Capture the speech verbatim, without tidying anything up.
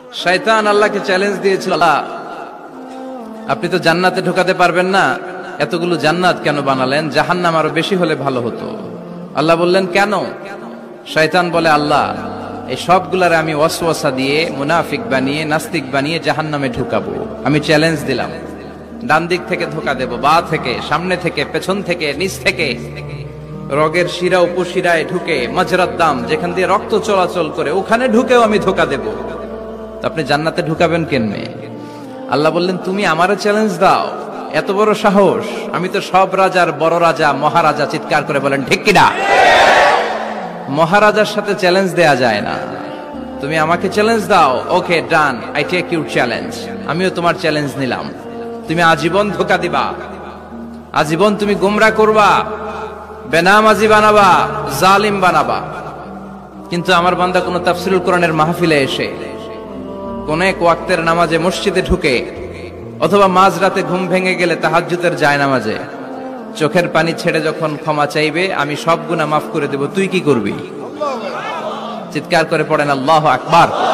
শয়তান আল্লাহকে চ্যালেঞ্জ দিয়েছিল, আল্লাহ আপনি তো জান্নাতে ঢোকাতে পারবেন না, এতগুলো জান্নাত কেন বানালেন? জাহান্নাম আরো বেশি হলে ভালো হতো। আল্লাহ বললেন কেন? শয়তান বলে, আল্লাহ এই সবগুলারে আমি ওয়াসওয়াসা দিয়ে মুনাফিক বানিয়ে নাস্তিক বানিয়ে জাহান্নামে ঢুকাবো। আমি চ্যালেঞ্জ দিলাম, ডান দিক থেকে ধোকা দেব, বা থেকে, সামনে থেকে, পেছন থেকে, নিচ থেকে, রগের শিরা উপশিরায় ঢুকে, মাজরাত দাম যেখান দিয়ে রক্ত চলাচল করে ওখানে ঢুকেও আমি ধোকা দেব। তো আপনি জান্নাতে ঢুকাবেন কেমনে? আল্লাহ বললেন, তুমি আমারে চ্যালেঞ্জ দাও, এত বড় সাহস? আমি তো সব রাজার বড় রাজা, মহারাজা। চিৎকার করে বলেন ঠিক কিনা? মহারাজার সাথে চ্যালেঞ্জ দেয়া যায় না। তুমি আমাকে চ্যালেঞ্জ দাও, okay done, I take your challenge. আমিও তোমার চ্যালেঞ্জ নিলাম। তুমি আজীবন ধোকা দিবা, আজীবন তুমি গোমরা করবা, বেনামাজি বানাবা, জালিম বানাবা। কিন্তু আমার বান্দা কোন তাফসীরুল কোরআনের মাহফিলে এসে, কোন এক ওয়াক্তের নামাজে মসজিদে ঢুকে, অথবা মাঝরাতে ঘুম ভেঙে গেলে তাহাজ্জুদের জায়নামাজে চোখের পানি ছেড়ে যখন ক্ষমা চাইবে, আমি সব গুনাহ মাফ করে দেব, তুই কি করবি? চিৎকার করে পড়েন আল্লাহু আকবার।